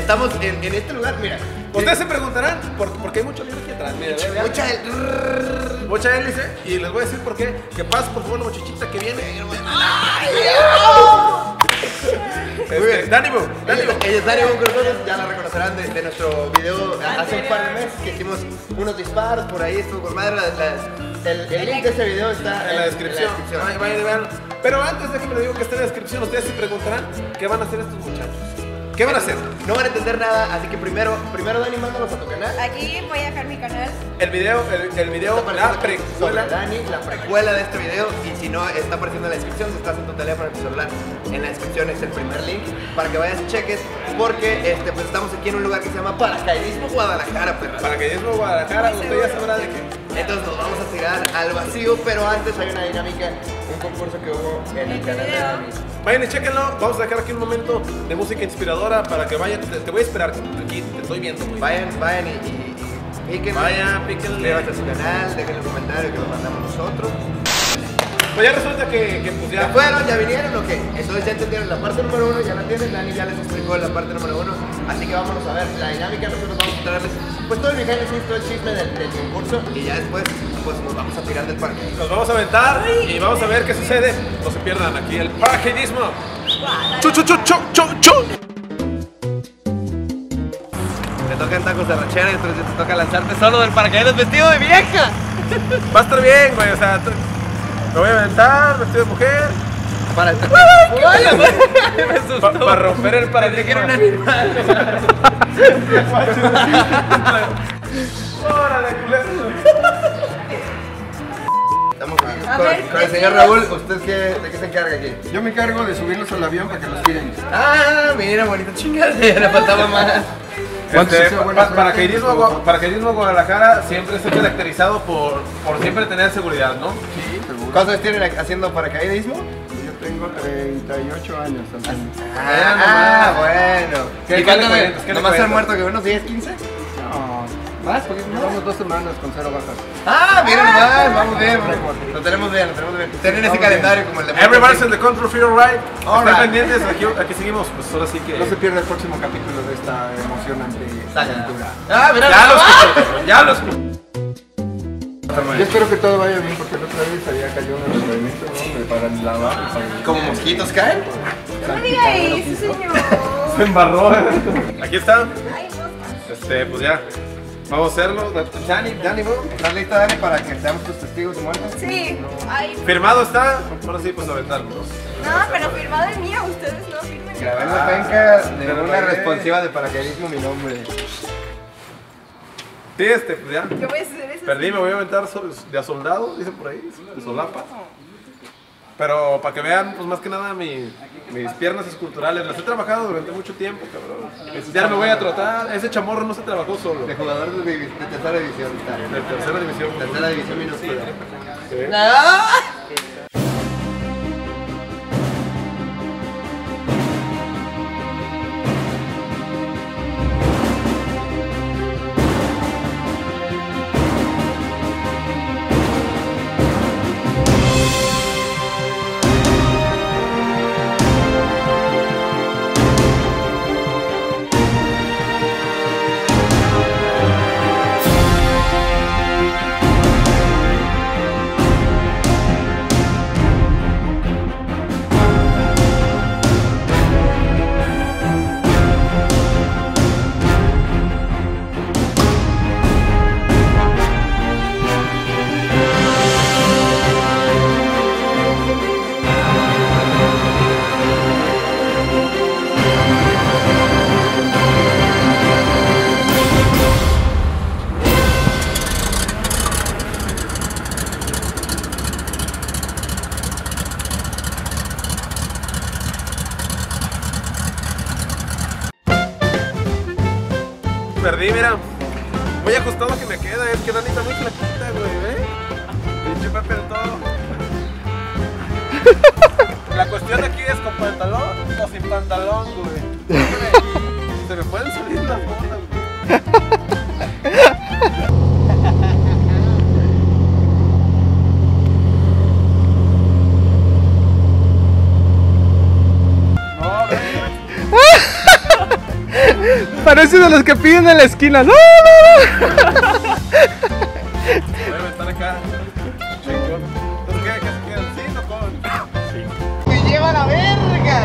Estamos en este lugar, mira. Ustedes se preguntarán por quay mucho lío aquí atrás. Mira, Mucha hélice. Y les voy a decir por qué. Que pase por favor la muchachita que viene. Dani Boom. Ella es Dani Boom con nosotros, ya la reconocerán de nuestro video hace un par de meses que hicimos unos disparos por ahí, estuvo con madre. El link de ese video está en la descripción. Vayan y veanlo. Pero antes de que me digo que esté en la descripción, ustedes se preguntarán qué van a hacer estos muchachos. ¿Qué van a hacer? No van a entender nada, así que primero Dani, mándanos a tu canal. Aquí voy a dejar mi canal. El video, la precuela. Dani, la precuela de este video. Y si no, está apareciendo en la descripción. Si estás en tu teléfono, en tu celular, en la descripción es el primer link para que vayas y cheques. Porque pues estamos aquí en un lugar que se llama Paracaidismo Guadalajara, perra. Paracaidismo Guadalajara, usted ya sabrá de qué. Entonces nos vamos a tirar al vacío, pero antes hay una dinámica, un concurso que hubo en el canal de Dani. Vayan y chequenlo, vamos a dejar aquí un momento de música inspiradora para que vayan, te voy a esperar aquí, te estoy viendo. Vayan y píquenle. Vayan, píquenle. Suscríbanse a su canal, déjenle un comentario que lo mandamos nosotros. Pues ya resulta que pues ¿Ya fueron? ¿Ya vinieron o qué? Entonces ya entendieron la parte número 1, ya la tienen, Dani ya les explicó la parte número 1. Así que vámonos a ver la dinámica, nosotros vamos a traerles pues todo el behind the scenes, todo el chisme del concurso. Y ya después pues nos vamos a tirar del parque. Nos vamos a aventar y vamos a ver qué sucede. No se pierdan aquí el paracaidismo. ¡Chu, chu, chu, chu, chu, chu! Te tocan tacos de ranchera y entonces te toca lanzarte solo del paracaídas vestido de vieja. Va a estar bien, güey, o sea, me voy a aventar vestido de mujer. Para romper el paradigma. Que era un animal. ¡Órale, culero! Estamos con el señor Raúl. ¿Usted de qué se encarga aquí? Yo me encargo de subirlos al avión para que los tiren. Ah, mira, bonita chingadera, faltaba más. Paracaidismo Guadalajara siempre está caracterizado por siempre tener seguridad, ¿no? Sí, seguro. ¿Cuántos tienen haciendo paracaidismo? Yo tengo 38 años. Bueno. ¿Qué ¿Y cuánto le nomás han muerto que unos 10, 15? No, más, porque llevamos 2 semanas con 0 bajas. Ah, miren nomás, vamos bien. Lo tenemos bien, Tienen ese calendario como el de Everybody's in the control field, right? All Están right. pendientes, aquí seguimos, pues ahora sí que... No se pierda el próximo capítulo de esta emocionante aventura. Ah, mira. Ya los Yo espero que todo vaya bien porque la otra vez allá cayó un elemento, ¿no? Para lavar. ¿Como mosquitos caen? No diga eso, señor. Se embarró. Aquí está. Ay, no. Pues ya. Vamos a hacerlo. Dani, Boom. ¿Estás lista, Dani, para que seamos tus testigos y muertos? Sí. Ay, Firmado está. Ahora sí, pues aventarnos. no, pero firmado el mío, ustedes no firmen. Grabé en la penca de una responsiva de paracaidismo mi nombre. Sí, pues ya. ¿Qué voy a hacer eso? Perdí, me voy a aventar de a soldado, dicen por ahí, de solapa. Pero para que vean, pues más que nada mis piernas esculturales, las he trabajado durante mucho tiempo, cabrón. Ya me voy a tratar, ese chamorro no se trabajó solo. De jugador de tercera división está. De tercera división. Tercera división minúscula. Sí. Perdí, mira. Muy ajustado que me queda, es que Dani está muy flaquita, güey, ¿eh? Pinche Pepe del todo. La cuestión aquí es con pantalón o sin pantalón, güey. Se me pueden salir las bolas, güey. No, güey. Parece de los que piden en la esquina. ¡No, no, no! Voy a aventar acá. Chingón. ¿Entonces qué se quedan? ¿Sí o con? ¡Me lleva la verga!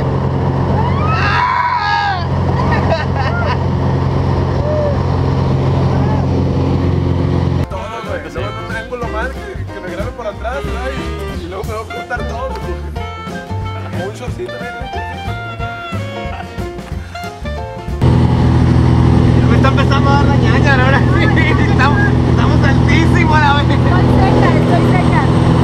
Todo, güey. Se va a un triángulo mal que me grabe por atrás, ¿verdad? Y luego me va a ocultar todo. O un shortcito, Me está empezando a dar la ñaña, ahora sí. Estamos altísimos a la vez. Estoy seca.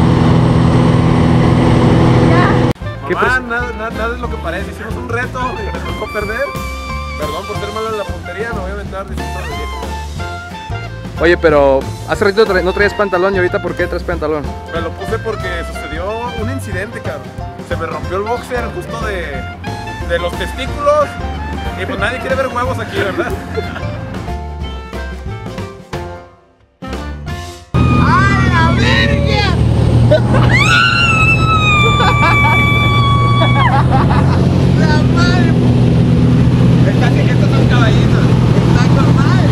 Mamá, nada es lo que parece. Hicimos un reto y me tocó perder. Perdón por ser malo en la puntería, me voy a aventar distinto de viejo. Oye, pero hace ratito no traías pantalón y ahorita ¿por qué traes pantalón? Me lo puse porque sucedió un incidente, cabrón. Se me rompió el boxer justo de los testículos. Y pues nadie quiere ver huevos aquí, ¿verdad? ¡Ay, la verga! ¡La madre! Estos son caballitos. Están con madre.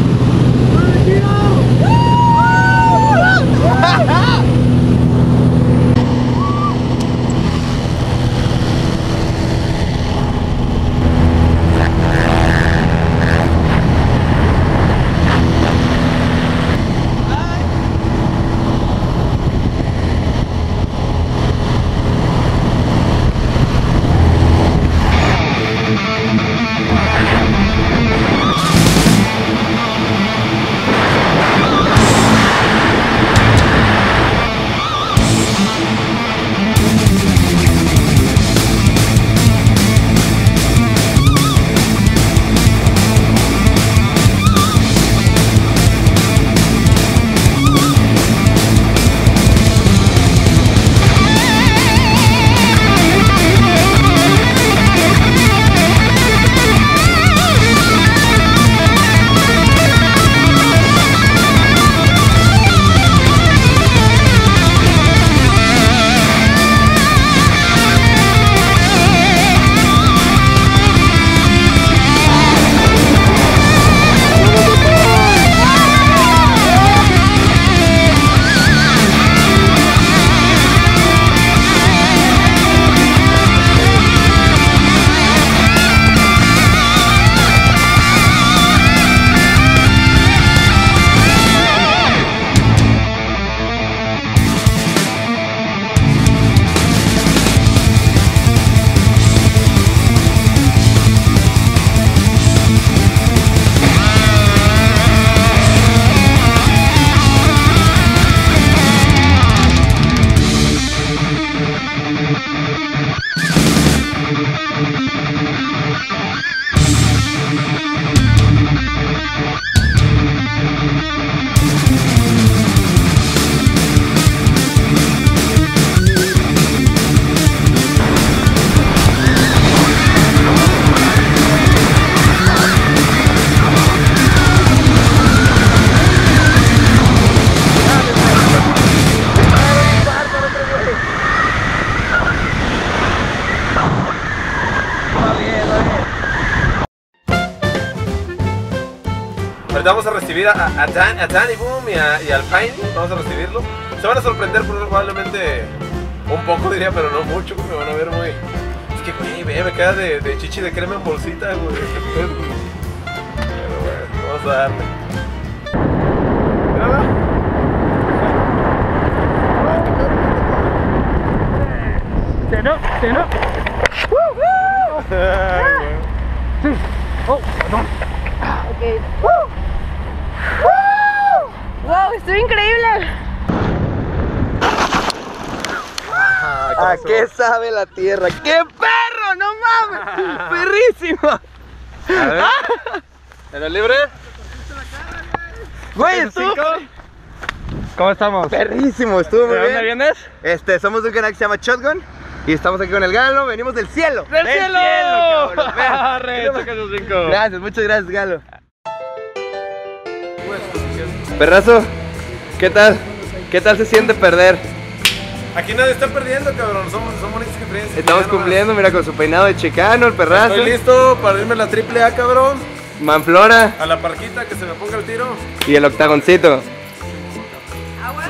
Ahorita vamos a recibir a Danny Boom y al Pine. Vamos a recibirlo. Se van a sorprender probablemente un poco, diría, pero no mucho. Me van a ver muy... Es que, güey, me queda de chichi de crema en bolsita, güey. Pero bueno, vamos a darle. ¿Ceno? Sí. Oh, perdón. Ok. ¡Wow! ¡Estuvo increíble! ¿A qué sabe la tierra? ¡Qué perro! ¡No mames! ¡Perrísimo! A ver. ¿Eres libre? Güey, estuvo ¿Cómo estamos? perrísimo, estuvo muy ¿De dónde bien. vienes? Somos de un canal que se llama Shotgun y estamos aquí con el Galo, venimos del cielo. ¡Del cielo! Cabrón, vean. ¡Arre! Saca esos 5. Gracias, muchas gracias, Galo. Perrazo, ¿qué tal? ¿Qué tal se siente perder? Aquí nadie está perdiendo, cabrón. Son bonitas experiencias. Estamos cumpliendo, mira, con su peinado de chicano, el perrazo. Estoy listo para irme a la AAA, cabrón. Manflora A la parquita que se me ponga el tiro. y el octagoncito. Agua.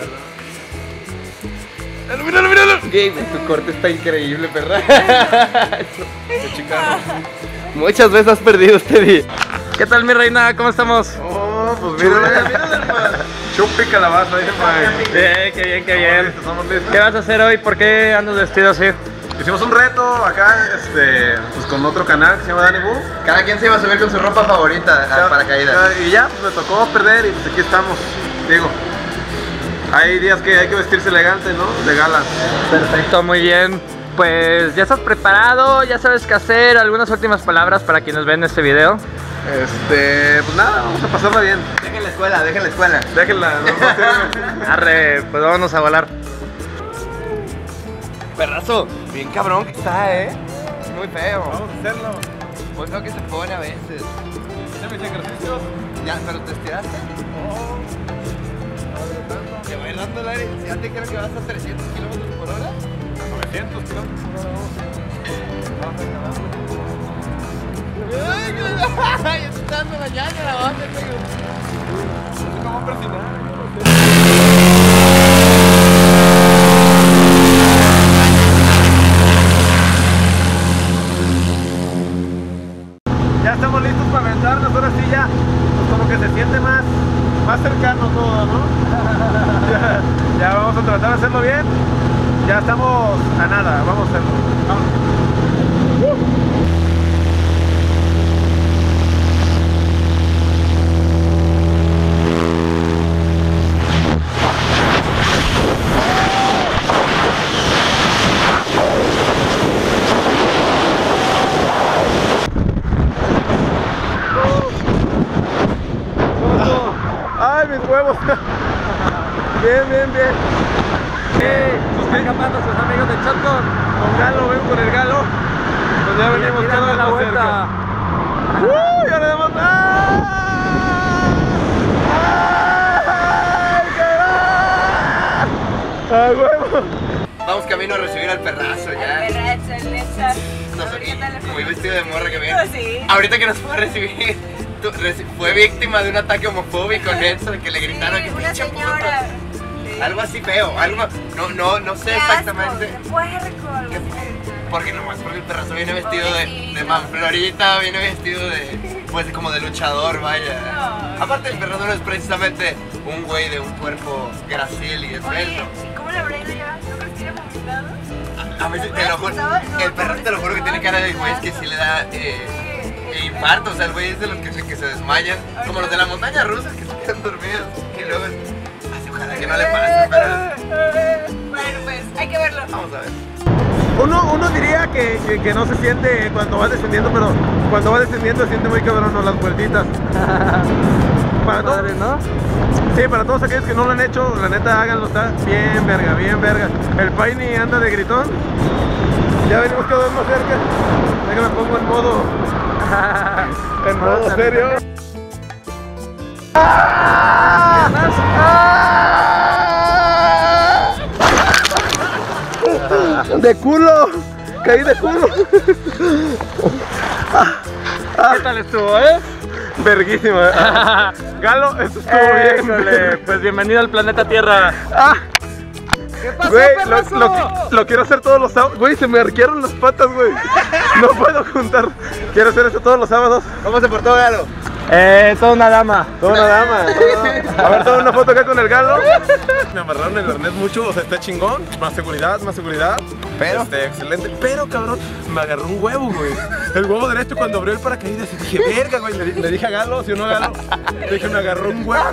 Míralo. Gabe, tu corte está increíble, perra. Qué chicano. Muchas veces has perdido este día. ¿Qué tal, mi reina? ¿Cómo estamos? Oh, pues mira. Chupi calabaza, dice Mike. Bien, qué bien, qué bien. Estamos listos. ¿Qué vas a hacer hoy? ¿Por qué andas vestido así? Hicimos un reto acá, pues con otro canal que se llama Danny Boo. Cada quien se iba a subir con su ropa favorita a paracaídas. Y ya, pues me tocó perder y pues aquí estamos. Digo, hay días que hay que vestirse elegante, ¿no? De gala. Perfecto, muy bien. Pues ya estás preparado, ya sabes qué hacer. ¿Algunas últimas palabras para quienes ven este video? Pues nada, vamos a pasarla bien. Dejen la escuela, dejen la escuela. Déjenla, no. Arre, pues vámonos a volar. Perrazo, bien cabrón que está, muy feo. Vamos a hacerlo. Pues lo que se pone a veces. ¿Ya mis ejercicios? Ya, pero te estiraste. Te voy dando el aire. Ya te creo que vas a 300 kilómetros por hora. 900 kilómetros por hora. Ay, ya te está dando la llana la base, ¿Cómo persinar? Ya estamos listos para aventarnos, ahora sí ya, pues como que se siente más cercano todo, ¿no? ya vamos a tratar de hacerlo bien, ya estamos a nada, vamos a hacerlo. Vamos. ¡Ay, mis huevos! Bien. Están escapando sus amigos de Shotgun. Con Galo, ven con el Galo. Pues ya venimos cada vez la más vuelta. cerca. ¡Ya le damos! ¡Ay, qué va! ¡Ah, huevo! Vamos camino a recibir al perrazo ya. Muy vestido de morra que viene. Sí. Ahorita que nos fue a recibir, fue víctima de un ataque homofóbico Nelson, que le gritaron que una pinche señora. puta. Algo así feo, algo, no sé exactamente. Puerco, algo así. Porque el perrazo viene vestido de manflorita, viene vestido pues como de luchador, vaya. No. Aparte el perrazo no es precisamente un güey de un cuerpo gracil y esbelto. Oye, ¿y cómo le habrá ido ya? ¿No crees que tiene vomitado? A veces te lo juro, No, el perro te lo juro que tiene cara de güey que sí le da infarto, o sea el güey es de los que se desmayan, como los de la montaña rusa que se quedan dormidos y luego ojalá que no le pase, pero Bueno, pues hay que verlo. vamos a ver. Uno diría que no se siente cuando vas descendiendo, pero cuando vas descendiendo se siente muy cabrón, ¿no? Las vueltitas. Para todos, Madre, ¿no? sí, para todos aquellos que no lo han hecho, la neta háganlo, está bien verga, bien verga. El Paini anda de gritón. Ya venimos cada vez más cerca. Déjame pongo en modo. En modo serio. ¡De culo! ¡Caí de culo! ¿Qué tal estuvo, Verguísima. Galo, esto estuvo bien. Híjole, pues bienvenido al planeta Tierra. ¿Qué pasó, Güey, perrazo? lo quiero hacer todos los sábados. Güey, se me arquearon las patas, güey. No puedo juntar. Quiero hacer esto todos los sábados. ¿Cómo se portó Galo? Toda una dama. Toda una dama. A ver, toma una foto acá con el Galo. Me amarraron el arnés mucho, o sea, está chingón. Más seguridad, más seguridad. Pero excelente. Pero, cabrón, me agarró un huevo, güey. El huevo derecho cuando abrió el paracaídas. Y dije, verga, güey. Le dije a Galo, ¿sí o no a Galo? Le dije, me agarró un huevo.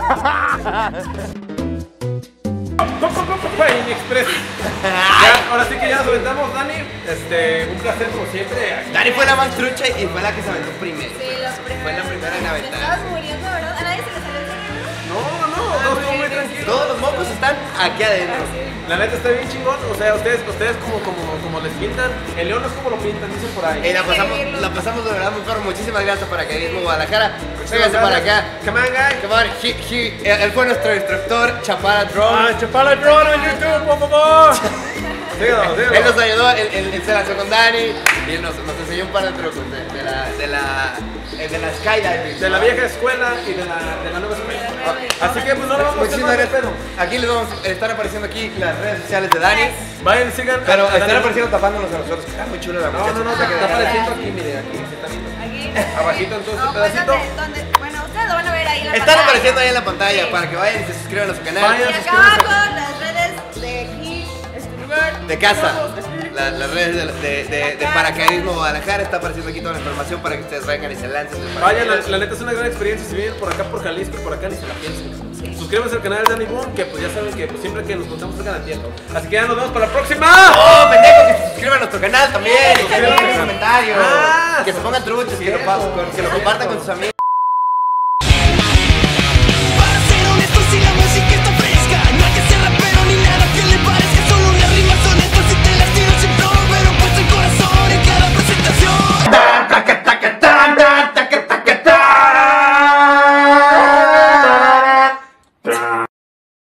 Paini Express. Ya, ahora sí que ya nos aventamos, Dani. Un placer como siempre. Dani fue la más trucha y fue la que se aventó primero. Sí, los primeros. Fue la primera en Te aventar. estabas muriendo, ¿verdad? ¿A nadie se le salió el cerebro? No, todo estuvo muy tranquilo. Todos los mocos están aquí adentro. La neta está bien chingón, o sea, ustedes como les pintan, el león es como lo pintan, dicen por ahí. La pasamos de verdad muy perro. Muchísimas gracias Paracaidismo Guadalajara. Vénganse para acá. Come on, guys. Come on, él fue nuestro instructor, Chapala Drone. Chapala Drone en YouTube, por favor. Síganos. Él nos ayudó, él se lanzó con Dani. Y nos enseñó un par de trucos de la skydiving. De la vieja escuela y de la nueva escuela. Así que pues no lo vamos a hacer Muchísimas más de gracias. pedo. Aquí les vamos a estar apareciendo aquí las redes sociales de Dani. Vayan, sigan. Pero a Dani están Boom. apareciendo tapándonos a nosotros. Está muy chulo la No, muchacha. no, no, está apareciendo aquí, mire, aquí, se está viendo. Aquí. Abajito, entonces, No, pues pedacito. bueno, ustedes lo van a ver ahí en la Están pantalla. apareciendo ahí en la pantalla Sí. para que vayan y se suscriban a su canal. Vayan. Y acá abajo las redes de aquí, este lugar. De casa. Este Las redes de paracaidismo Guadalajara. Está apareciendo aquí toda la información para que ustedes vengan y se lancen del Vayan, paracaídas. la neta es una gran experiencia. Si vienen por acá, por Jalisco, por acá, ni se la piensen. Suscríbanse al canal de Dani Boom, que pues ya saben que pues, siempre que nos contamos sacan a tiempo. Así que ya nos vemos para la próxima. ¡Oh, pendejo! Que se suscriban a nuestro canal también. Que también. dejen comentarios. Ah, Que se pongan truchos, que lo compartan con sus amigos.